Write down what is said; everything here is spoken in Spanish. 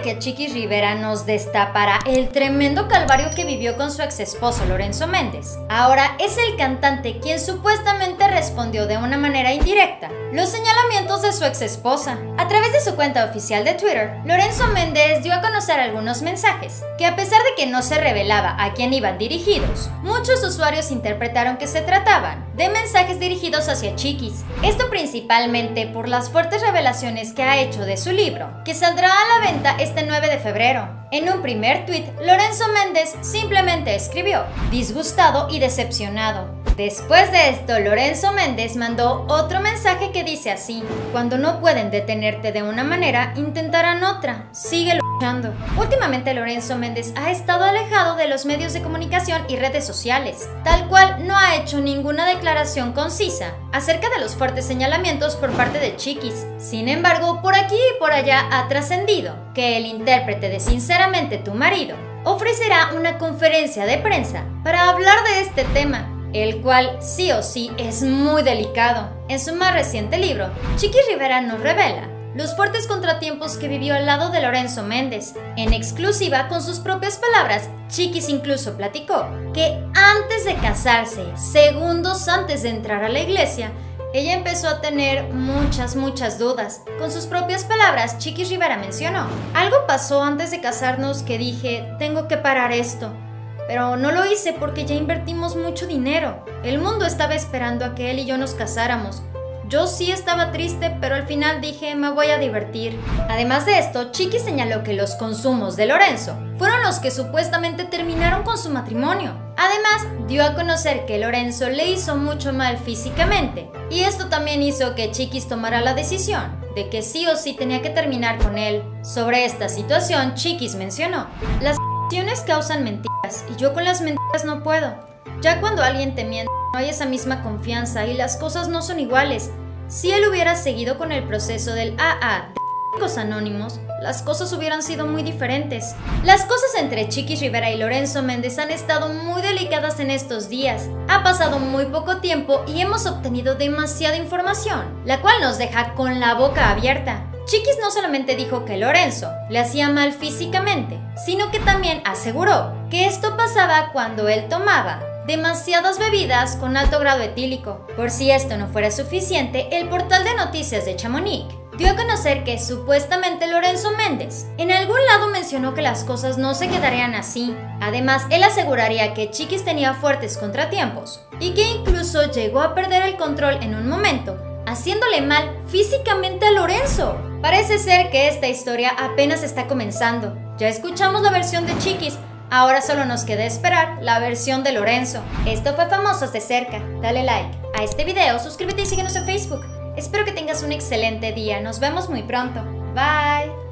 que Chiquis Rivera nos destapará el tremendo calvario que vivió con su ex esposo Lorenzo Méndez. Ahora es el cantante quien supuestamente respondió de una manera indirecta los señalamientos de su ex esposa. A través de su cuenta oficial de Twitter, Lorenzo Méndez dio a conocer algunos mensajes que, a pesar de que no se revelaba a quién iban dirigidos, muchos usuarios interpretaron que se trataban de mensajes dirigidos hacia Chiquis. Esto principalmente por las fuertes revelaciones que ha hecho de su libro, que saldrá a la venta este 9 de febrero. En un primer tuit, Lorenzo Méndez simplemente escribió: disgustado y decepcionado. Después de esto, Lorenzo Méndez mandó otro mensaje que dice así: cuando no pueden detenerte de una manera, intentarán otra. Sigue luchando. Últimamente Lorenzo Méndez ha estado alejado de los medios de comunicación y redes sociales, tal cual no ha hecho ninguna declaración concisa acerca de los fuertes señalamientos por parte de Chiquis. Sin embargo, por aquí y por allá ha trascendido que el intérprete de Sinceramente tu marido ofrecerá una conferencia de prensa para hablar de este tema, el cual sí o sí es muy delicado. En su más reciente libro, Chiquis Rivera nos revela los fuertes contratiempos que vivió al lado de Lorenzo Méndez. En exclusiva, con sus propias palabras, Chiquis incluso platicó que antes de casarse, segundos antes de entrar a la iglesia, ella empezó a tener muchas dudas. Con sus propias palabras, Chiquis Rivera mencionó: algo pasó antes de casarnos que dije, tengo que parar esto. Pero no lo hice porque ya invertimos mucho dinero. El mundo estaba esperando a que él y yo nos casáramos. Yo sí estaba triste, pero al final dije, me voy a divertir. Además de esto, Chiquis señaló que los consumos de Lorenzo fueron los que supuestamente terminaron con su matrimonio. Además, dio a conocer que Lorenzo le hizo mucho mal físicamente, y esto también hizo que Chiquis tomara la decisión de que sí o sí tenía que terminar con él. Sobre esta situación, Chiquis mencionó: las acciones causan mentiras, y yo con las mentiras no puedo. Ya cuando alguien te miente, no hay esa misma confianza y las cosas no son iguales. Si él hubiera seguido con el proceso del AA de Anónimos, las cosas hubieran sido muy diferentes. Las cosas entre Chiquis Rivera y Lorenzo Méndez han estado muy delicadas en estos días. Ha pasado muy poco tiempo y hemos obtenido demasiada información, la cual nos deja con la boca abierta. Chiquis no solamente dijo que Lorenzo le hacía mal físicamente, sino que también aseguró que esto pasaba cuando él tomaba demasiadas bebidas con alto grado etílico. Por si esto no fuera suficiente, el portal de noticias de Chamonix dio a conocer que supuestamente Lorenzo Méndez en algún lado mencionó que las cosas no se quedarían así. Además, él aseguraría que Chiquis tenía fuertes contratiempos y que incluso llegó a perder el control en un momento, haciéndole mal físicamente a Lorenzo. Parece ser que esta historia apenas está comenzando. Ya escuchamos la versión de Chiquis, ahora solo nos queda esperar la versión de Lorenzo. Esto fue Famosos de Cerca. Dale like a este video, suscríbete y síguenos en Facebook. Espero que tengas un excelente día. Nos vemos muy pronto. Bye.